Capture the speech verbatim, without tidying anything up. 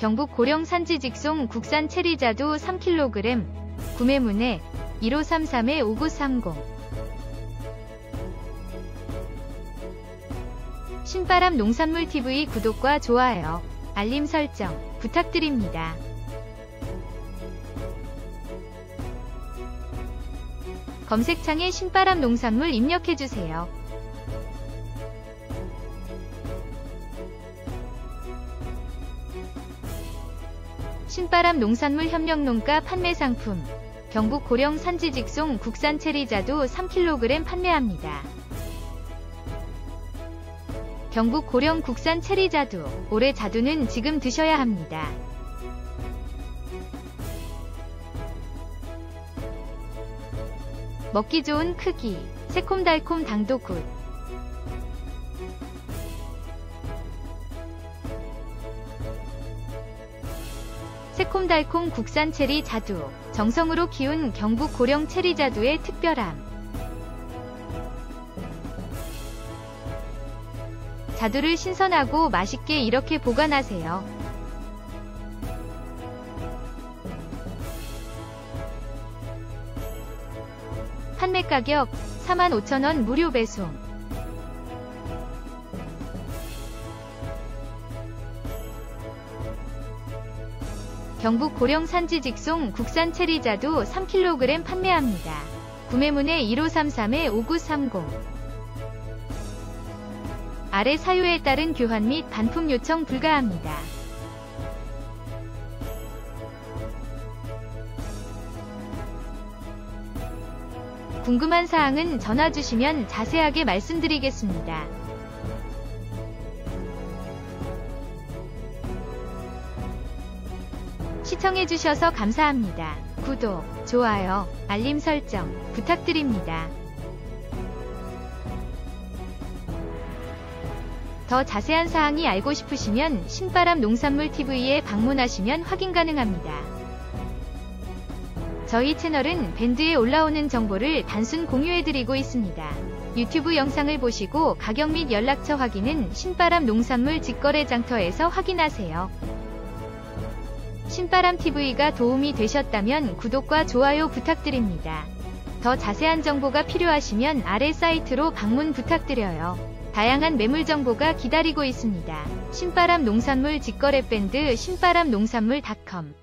경북 고령 산지 직송 국산 체리자두 삼 킬로그램. 구매 문의 일오삼삼 오구삼공. 신바람 농산물티비 구독과 좋아요, 알림 설정 부탁드립니다. 검색창에 신바람 농산물 입력해주세요. 신바람 농산물 협력농가 판매상품. 경북 고령 산지 직송 국산 체리자두 삼 킬로그램 판매합니다. 경북 고령 국산 체리자두. 올해 자두는 지금 드셔야 합니다. 먹기 좋은 크기, 새콤달콤 당도 굿. 새콤달콤 국산 체리 자두. 정성으로 키운 경북 고령 체리 자두의 특별함. 자두를 신선하고 맛있게 이렇게 보관하세요. 판매 가격 사만 오천 원 무료 배송. 경북 고령 산지 직송 국산 체리자두 삼 킬로그램 판매합니다. 구매 문의 일오삼삼 오구삼공. 아래 사유에 따른 교환 및 반품 요청 불가합니다. 궁금한 사항은 전화 주시면 자세하게 말씀드리겠습니다. 시청해주셔서 감사합니다. 구독, 좋아요, 알림 설정 부탁드립니다. 더 자세한 사항이 알고 싶으시면 신바람 농산물티비에 방문하시면 확인 가능합니다. 저희 채널은 밴드에 올라오는 정보를 단순 공유해드리고 있습니다. 유튜브 영상을 보시고 가격 및 연락처 확인은 신바람 농산물 직거래 장터에서 확인하세요. 신바람티비가 도움이 되셨다면 구독과 좋아요 부탁드립니다. 더 자세한 정보가 필요하시면 아래 사이트로 방문 부탁드려요. 다양한 매물 정보가 기다리고 있습니다. 신바람 농산물 직거래 밴드 신바람 농산물 닷컴